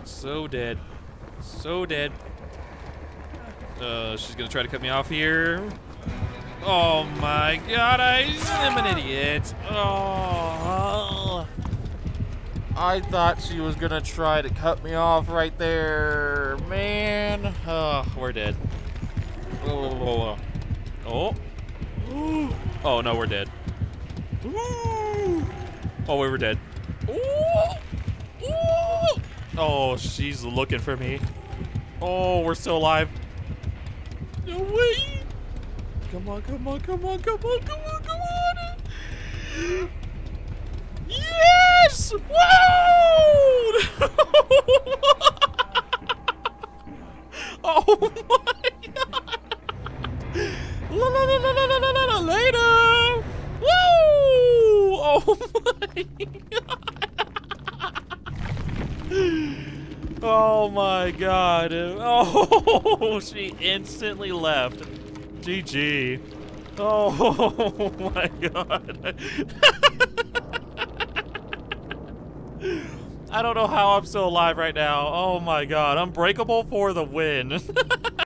So dead. So dead. She's gonna try to cut me off here. Oh my god, I am an idiot. Oh. I thought she was gonna try to cut me off right there. Man. Oh, we're dead. Oh. Oh. Oh no, we're dead. Oh, we were dead. Oh, she's looking for me. Oh, we're still alive. No way. Come on, come on, come on, come on, come on, come on. Yes! Whoa! Oh my god! La la la la la la la la later! Woo! Oh my god! Oh my god! Oh, she instantly left. GG. Oh my god. I don't know how I'm still alive right now. Oh my god. Unbreakable for the win.